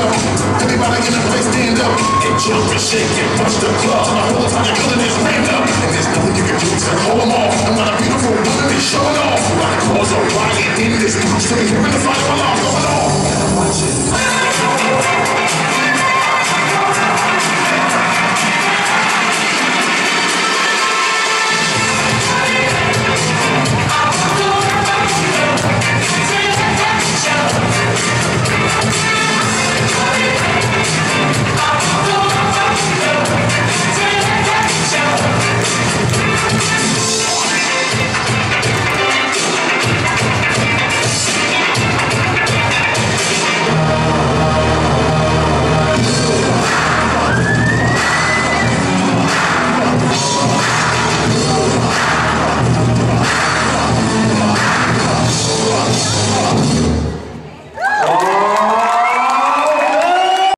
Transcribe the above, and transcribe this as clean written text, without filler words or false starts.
up. Everybody in the place stand up and jump and shake and bust the club. Till the whole time you're feeling is ramped up. And there's nothing you can do to hold them off. And when a beautiful woman is showing off, like cause a riot in this house. So you're hearing the fire alarm going off. Watch it.